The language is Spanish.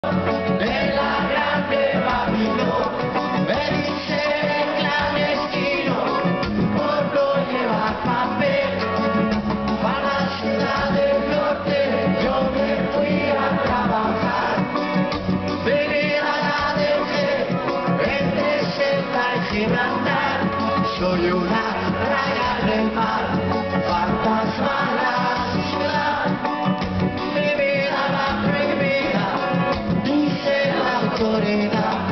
de la grande Babilón. Me dice clandestino por no llevar papel. Para la ciudad del norte yo me fui a trabajar. Mi vida la dejé entre Celta y Gibraltar. Soy una raya en el mar, fantasma en la ciudad. Mi vida va prohibida, dice la autoridad.